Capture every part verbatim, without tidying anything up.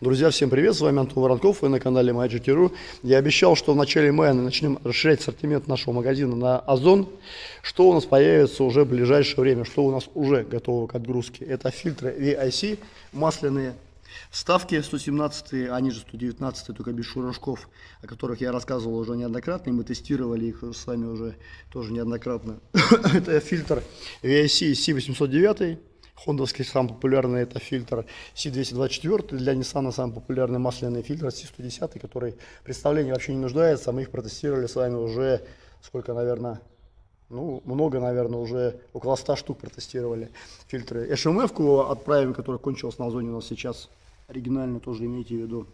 Друзья, всем привет, с вами Антон Воронков, вы на канале Magic точка ру. Я обещал, что в начале мая мы начнем расширять ассортимент нашего магазина на Озон. Что у нас появится уже в ближайшее время, что у нас уже готово к отгрузке. Это фильтры ви ай си, масляные вставки сто семнадцать, они же сто девятнадцать, только без шурашков, о которых я рассказывал уже неоднократно, и мы тестировали их с вами уже тоже неоднократно. Это фильтр ви ай си си восемьсот девять. Хондовский самый популярный это фильтр си двести двадцать четыре, для Nissan самый популярный масляный фильтр си сто десять, который в представлении вообще не нуждается. Мы их протестировали с вами уже, сколько, наверное, ну, много, наверное, уже около ста штук протестировали фильтры. эш эм эф-ку отправим, которая кончилась на Озоне у нас сейчас, оригинальную тоже имейте в виду.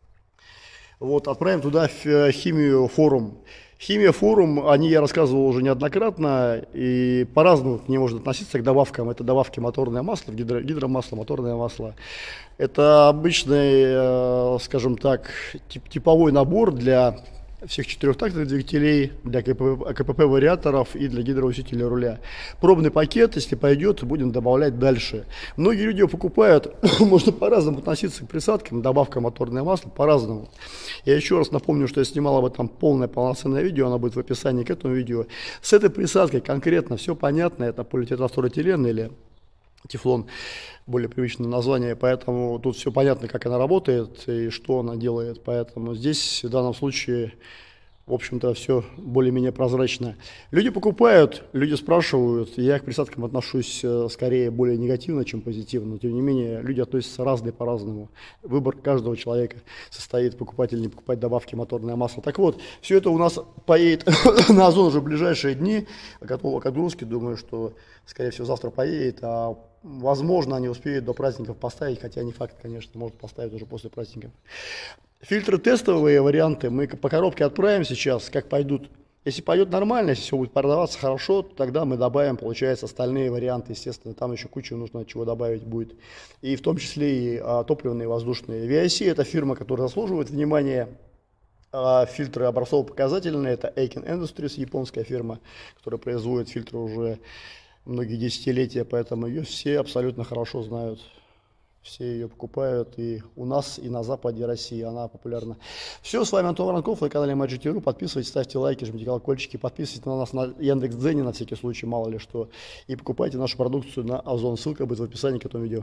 Вот, отправим туда химию форум. Химия форум, о ней я рассказывал уже неоднократно, и по-разному к ней можно относиться, к добавкам. Это добавки моторное масло, гидро, гидромасло, моторное масло. Это обычный, скажем так, тип, типовой набор для всех четырехтактных двигателей, для КПП-вариаторов и для гидроусилителя руля. Пробный пакет, если пойдет, будем добавлять дальше. Многие люди его покупают, можно по-разному относиться к присадкам, добавка моторное масло, по-разному. Я еще раз напомню, что я снимал об этом полное полноценное видео, оно будет в описании к этому видео. С этой присадкой конкретно все понятно, это полиэтиленовтороэтилен или тефлон, более привычное название, поэтому тут все понятно, как она работает и что она делает, поэтому здесь в данном случае, в общем-то, все более-менее прозрачно. Люди покупают, люди спрашивают, я к присадкам отношусь скорее более негативно, чем позитивно, но тем не менее люди относятся разные по-разному. Выбор каждого человека состоит, покупать или не покупать добавки моторное масло. Так вот, все это у нас поедет на Озон уже в ближайшие дни, готово к отгрузке, думаю, что скорее всего завтра поедет, а возможно, они успеют до праздников поставить, хотя не факт, конечно, может поставить уже после праздников. Фильтры тестовые варианты мы по коробке отправим сейчас, как пойдут. Если пойдет нормально, если все будет продаваться хорошо, то тогда мы добавим, получается, остальные варианты, естественно, там еще куча нужно чего добавить будет. И в том числе и а, топливные, воздушные. ви ай си это фирма, которая заслуживает внимания. А, фильтры образцово-показательные, это Aiken Industries, японская фирма, которая производит фильтры уже многие десятилетия, поэтому ее все абсолютно хорошо знают. Все ее покупают и у нас, и на западе России она популярна. Все, с вами Антон Воронков, на канале Magic точка ру. Подписывайтесь, ставьте лайки, жмите колокольчики, подписывайтесь на нас на Яндекс.Дзене на всякий случай, мало ли что. И покупайте нашу продукцию на Озон. Ссылка будет в описании к этому видео.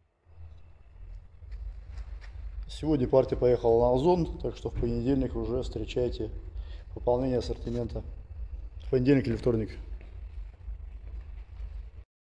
Сегодня партия поехала на Озон, так что в понедельник уже встречайте пополнение ассортимента. В понедельник или вторник.